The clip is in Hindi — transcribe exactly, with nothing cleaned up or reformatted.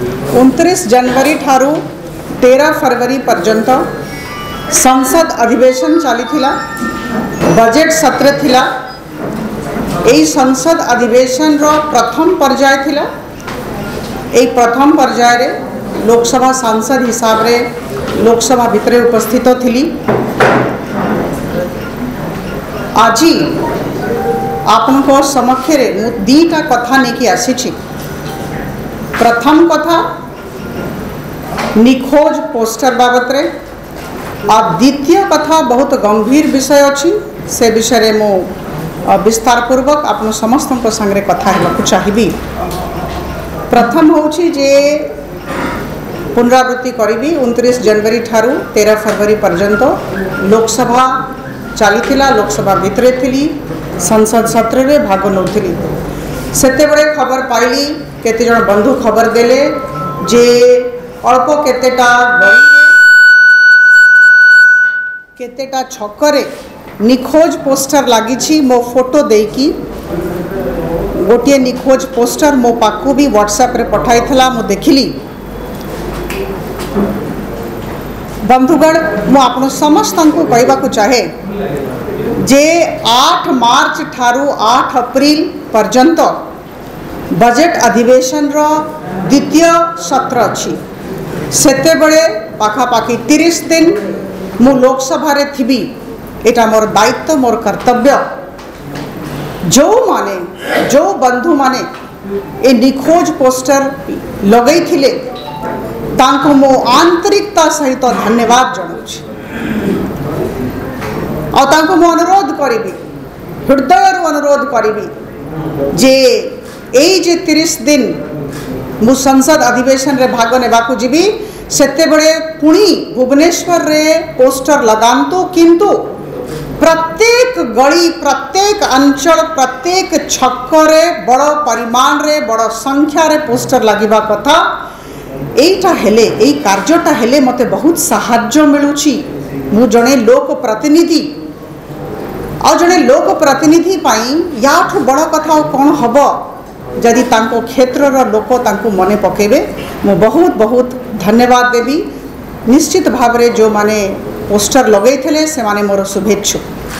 उनतीस जनवरी ठारू तेरह फरवरी पर्यंत संसद अधिवेशन चली बजेट सत्र थिला। एई संसद अधिवेशन रो प्रथम पर्याय थिला। एई प्रथम पर्याय रे लोकसभा सांसद हिसाब रे लोकसभा भितरे उपस्थित थिली। आज आपनको समक्ष रे मु दीटा कथा नेकी आसी। प्रथम कथा निखोज पोस्टर बाबत रे और द्वितीय कथा बहुत गंभीर विषय अच्छी से विषय रे मु विस्तार पूर्वक आपन समस्त संगे कथा हेबाकु चाहिबी। प्रथम होछि जे पुनरावृत्ति करी उनतीस जनवरी ठारू तेरह फरवरी पर्यंत लोकसभा चली। लोकसभा भितरे थी संसद सत्र रे भाग नौथली। सेते बड़े खबर पाइली केते जन बंधु खबर देले जे अल्प केतेटा गली केतेटा छकरे निखोज पोस्टर लगी। मो फोटो देकी गोटे निखोज पोस्टर मो पाखु भी व्हाट्सएप रे पठाई थला। मु देखिली बंधुगण मु आपन समस्त को कहबा को चाहे जे आठ मार्च ठारू आठ अप्रैल पर्यंत बजेट अधिवेशन रो द्वितीय सत्र अच्छी। सेते बड़े पाखापाखि तीस दिन मु लोकसभा रे थिबी। एटा मोर दायित्व मोर कर्तव्य। जो माने जो बंधु माने ए निखोज पोस्टर लगई थिले तांको मो आंतरिकता सहित धन्यवाद जनाउछि। और तांको मो अनुरोध करिबी हृदय अनुरोध करिबी जे एई जे तीस दिन मु संसद अधिवेशन रे भाग नेबाकु जीवी सेते बड़े पुणी भुवनेश्वर रे पोस्टर लगांतु। किंतु प्रत्येक गली प्रत्येक अंचल प्रत्येक छक्करे बड़ परिमाण रे बड़ संख्या रे पोस्टर लगिबा कथा। एटा हेले एई कार्यटा हेले मते बहुत सहाय्य मिलुछि। मु जणे लोक प्रतिनिधि आ जणे लोक प्रतिनिधि पाई याठु बड़ कथा कौन हब जदि तांको क्षेत्रर लोक तांको मने पकेबे। मु बहुत बहुत धन्यवाद देवी। निश्चित भाव रे जो माने पोस्टर लगई थे से माने मोर शुभेच्छु।